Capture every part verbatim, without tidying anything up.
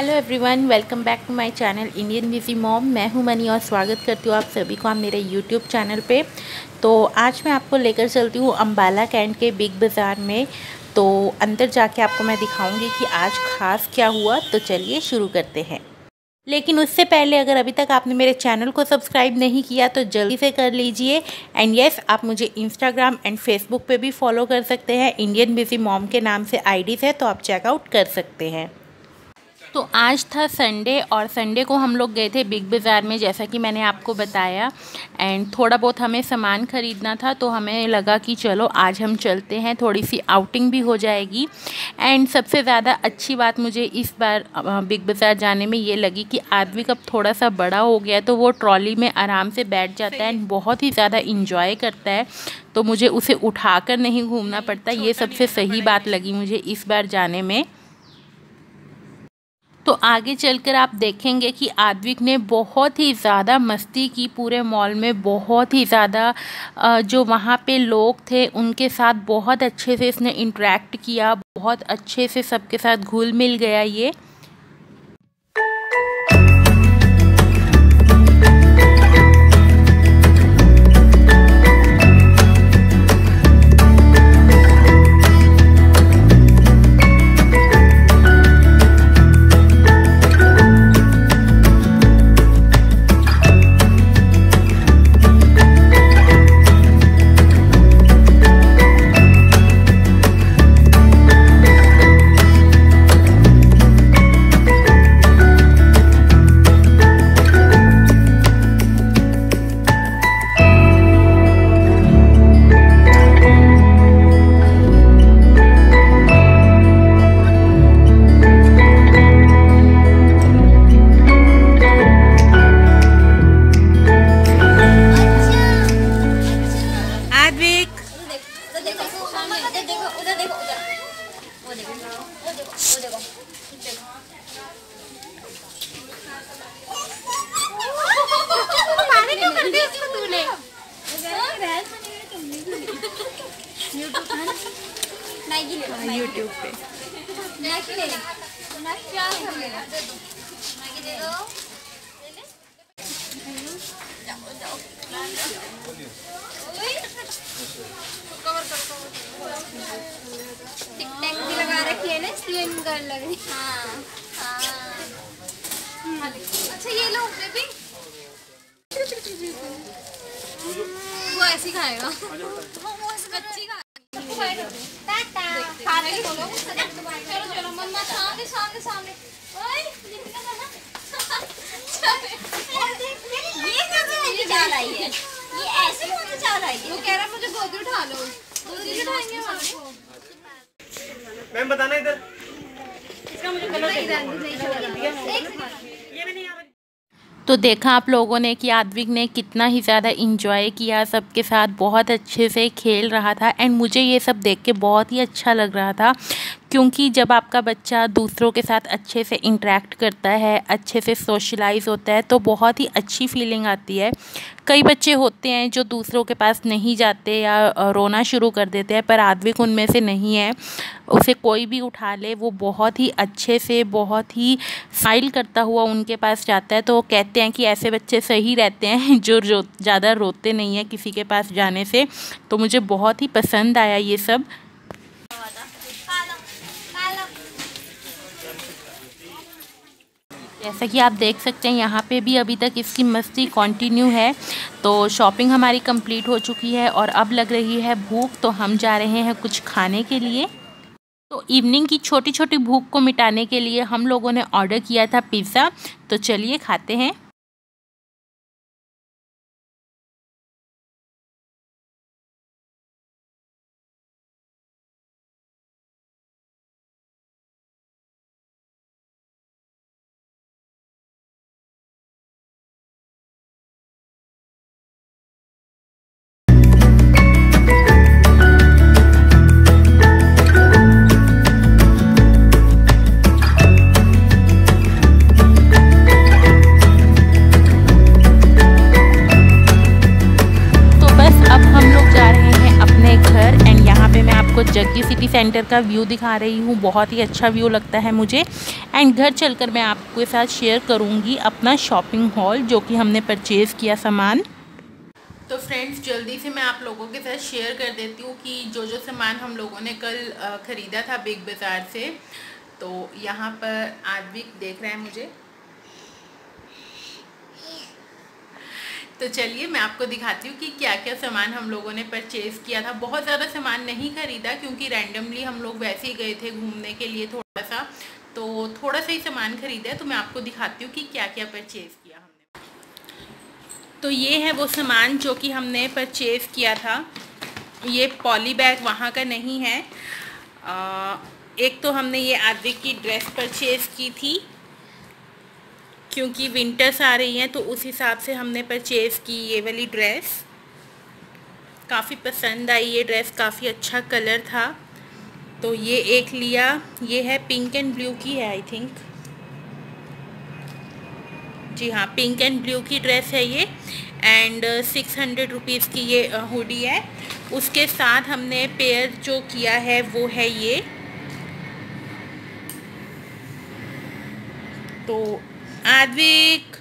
Hello everyone, welcome back to my channel Indian busy mom. मैं हूं money और स्वागत करती हूं आप सभी को आप मेरे यूट्यूब चैनल पे। तो आज मैं आपको लेकर चलती हूं अंबाला कैंट के बिग बाज़ार में। तो अंदर जाके आपको मैं दिखाऊंगी कि आज ख़ास क्या हुआ। तो चलिए शुरू करते हैं। लेकिन उससे पहले अगर अभी तक आपने मेरे चैनल को सब्सक्राइब नहीं किया तो जल्दी से कर लीजिए। एंड यस, आप मुझे इंस्टाग्राम एंड फेसबुक पे भी फॉलो कर सकते हैं। इंडियन बिजी मॉम के नाम से आईडीज़ है, तो आप चेकआउट कर सकते हैं। तो आज था संडे और संडे को हम लोग गए थे बिग बाज़ार में, जैसा कि मैंने आपको बताया। एंड थोड़ा बहुत हमें सामान ख़रीदना था, तो हमें लगा कि चलो आज हम चलते हैं, थोड़ी सी आउटिंग भी हो जाएगी। एंड सबसे ज़्यादा अच्छी बात मुझे इस बार बिग बाज़ार जाने में ये लगी कि आदमी कब थोड़ा सा बड़ा हो गया तो वो ट्रॉली में आराम से बैठ जाता है एंड बहुत ही ज़्यादा इंजॉय करता है। तो मुझे उसे उठाकर नहीं घूमना पड़ता। ये सबसे सही बात लगी मुझे इस बार जाने में। तो आगे चलकर आप देखेंगे कि आद्विक ने बहुत ही ज़्यादा मस्ती की पूरे मॉल में। बहुत ही ज़्यादा जो वहाँ पे लोग थे उनके साथ बहुत अच्छे से इसने इंटरेक्ट किया, बहुत अच्छे से सबके साथ घुल मिल गया ये। यूट्यूब पे टिक-टैक भी लगा रखी है ना, इसलिए गर्ल लग रही। हाँ हाँ। अच्छा ये लो बेबी, वो ऐसी खाएगा, कच्ची खाएगा। चलो चलो मम्मा, सामने सामने सामने। ये चाल आई है, ये ऐसी कौन चाल आई है? वो कह रहा मुझे गोदी उठा लो। गोदी उठाएंगे हमको। मैम बताना इधर। इसका मुझे कलर नहीं छोड़ा। तो देखा आप लोगों ने कि आद्विक ने कितना ही ज़्यादा इंजॉय किया, सबके साथ बहुत अच्छे से खेल रहा था। एंड मुझे ये सब देख के बहुत ही अच्छा लग रहा था, क्योंकि जब आपका बच्चा दूसरों के साथ अच्छे से इंटरेक्ट करता है, अच्छे से सोशलाइज होता है, तो बहुत ही अच्छी फीलिंग आती है। कई बच्चे होते हैं जो दूसरों के पास नहीं जाते या रोना शुरू कर देते हैं, पर आद्विक उनमें से नहीं है। उसे कोई भी उठा ले वो बहुत ही अच्छे से, बहुत ही स्माइल करता हुआ उनके पास जाता है। तो कहते हैं कि ऐसे बच्चे सही रहते हैं जो रो ज़्यादा रोते नहीं हैं किसी के पास जाने से। तो मुझे बहुत ही पसंद आया ये सब। जैसा कि आप देख सकते हैं यहाँ पे भी अभी तक इसकी मस्ती कंटिन्यू है। तो शॉपिंग हमारी कंप्लीट हो चुकी है और अब लग रही है भूख, तो हम जा रहे हैं कुछ खाने के लिए। तो इवनिंग की छोटी छोटी भूख को मिटाने के लिए हम लोगों ने ऑर्डर किया था पिज़्ज़ा। तो चलिए खाते हैं। सेंटर का व्यू दिखा रही हूँ, बहुत ही अच्छा व्यू लगता है मुझे। एंड घर चलकर मैं आपके साथ शेयर करूँगी अपना शॉपिंग हॉल जो कि हमने परचेज़ किया सामान। तो फ्रेंड्स, जल्दी से मैं आप लोगों के साथ शेयर कर देती हूँ कि जो जो सामान हम लोगों ने कल ख़रीदा था बिग बाज़ार से। तो यहाँ पर आद्विक देख रहे हैं मुझे, तो चलिए मैं आपको दिखाती हूँ कि क्या क्या सामान हम लोगों ने परचेज़ किया था। बहुत ज़्यादा सामान नहीं ख़रीदा क्योंकि रैंडमली हम लोग वैसे ही गए थे घूमने के लिए थोड़ा सा, तो थोड़ा सा ही सामान ख़रीदा है। तो मैं आपको दिखाती हूँ कि क्या क्या परचेज़ किया हमने। तो ये है वो सामान जो कि हमने परचेज़ किया था। ये पॉली बैग वहाँ का नहीं है। आ, एक तो हमने ये आद्विक की ड्रेस परचेज़ की थी क्योंकि विंटर्स आ रही हैं, तो उस हिसाब से हमने परचेज़ की ये वाली ड्रेस। काफ़ी पसंद आई ये ड्रेस, काफ़ी अच्छा कलर था, तो ये एक लिया। ये है पिंक एंड ब्लू की है आई थिंक, जी हाँ पिंक एंड ब्लू की ड्रेस है ये। एंड सिक्स हंड्रेड रुपीज़ की ये हुडी है। उसके साथ हमने पेयर जो किया है वो है ये, तो आद्विक,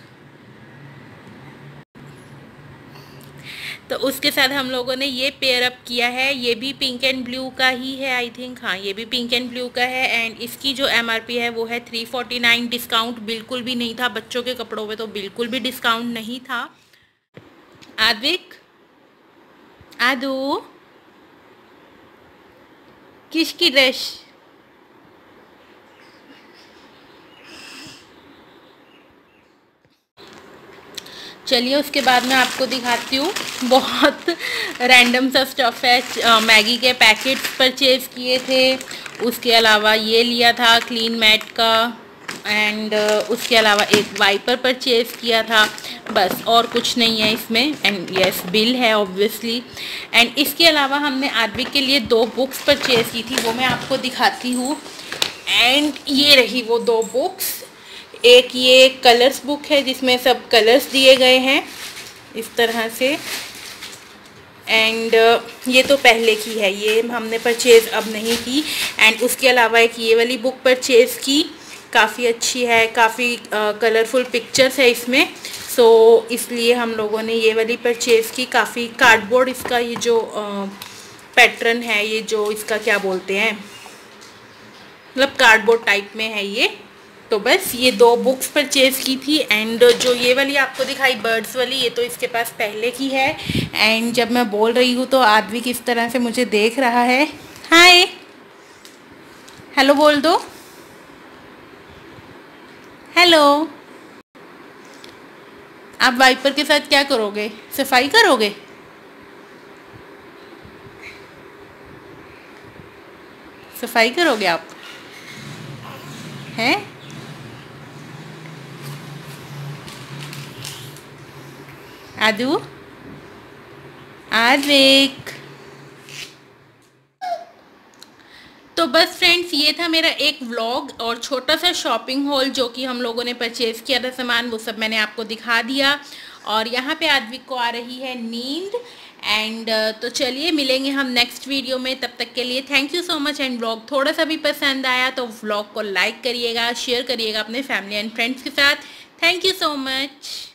तो उसके साथ हम लोगों ने ये पेयर अप किया है। ये भी पिंक एंड ब्लू का ही है आई थिंक, हाँ ये भी पिंक एंड ब्लू का है। एंड इसकी जो एमआरपी है वो है थ्री फोर्टी नाइन। डिस्काउंट बिल्कुल भी नहीं था, बच्चों के कपड़ों में तो बिल्कुल भी डिस्काउंट नहीं था। आद्विक, आदू, किसकी ड्रेस? चलिए उसके बाद मैं आपको दिखाती हूँ। बहुत रैंडम सा स्टफ़ है। मैगी के पैकेट्स परचेज़ किए थे, उसके अलावा ये लिया था क्लीन मैट का, एंड उसके अलावा एक वाइपर परचेज़ किया था, बस और कुछ नहीं है इसमें। एंड यस बिल है ऑब्वियसली। एंड इसके अलावा हमने आद्विक के लिए दो बुक्स परचेज़ की थी, वो मैं आपको दिखाती हूँ। एंड ये रही वो दो बुक्स। एक ये कलर्स बुक है जिसमें सब कलर्स दिए गए हैं इस तरह से। एंड ये तो पहले की है, ये हमने परचेज़ अब नहीं की। एंड उसके अलावा एक ये वाली बुक परचेज़ की, काफ़ी अच्छी है, काफ़ी कलरफुल पिक्चर्स है इसमें, सो so, इसलिए हम लोगों ने ये वाली परचेज़ की। काफ़ी कार्डबोर्ड इसका ये जो पैटर्न है, ये जो इसका क्या बोलते हैं, मतलब कार्डबोर्ड टाइप में है ये। तो बस ये दो बुक्स परचेज़ की थी। एंड जो ये वाली आपको दिखाई बर्ड्स वाली, ये तो इसके पास पहले की है। एंड जब मैं बोल रही हूँ तो आद्विक किस तरह से मुझे देख रहा है। हाय, हेलो बोल दो, हेलो। आप वाइपर के साथ क्या करोगे, सफाई करोगे? सफाई करोगे आप, हैं? आदू, आद्विक। तो बस फ्रेंड्स, ये था मेरा एक व्लॉग और छोटा सा शॉपिंग हॉल जो कि हम लोगों ने परचेज़ किया था सामान, वो सब मैंने आपको दिखा दिया। और यहाँ पे आद्विक को आ रही है नींद। एंड तो चलिए मिलेंगे हम नेक्स्ट वीडियो में, तब तक के लिए thank you so much. And vlog थोड़ा सा भी पसंद आया तो व्लॉग को लाइक करिएगा, शेयर करिएगा अपने फैमिली एंड फ्रेंड्स के साथ। Thank you so much.